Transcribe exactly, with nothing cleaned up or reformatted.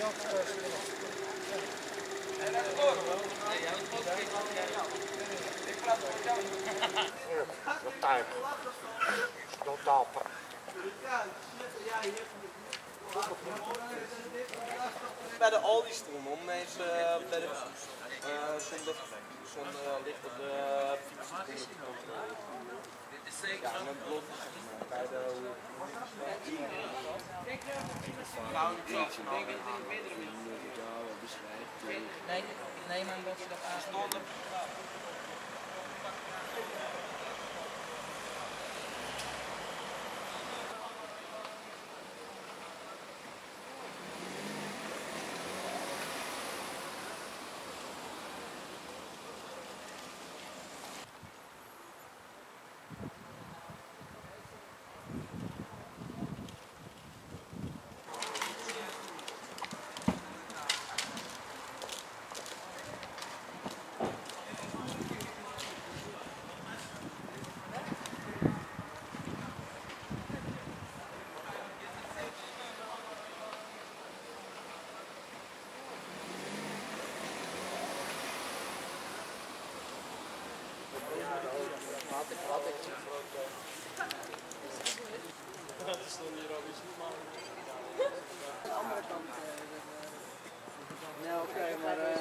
Totaal. Totaal. Bij de Aldi stonden om mensen uh, bij de uh, zonder, zonder uh, licht op de fiets te controleren. Ja, en het blok bij de Nee, nee, maar dat ze dat aanstonden. Dat is dan hier al iets normaal. De andere kant. Nee, oké, maar.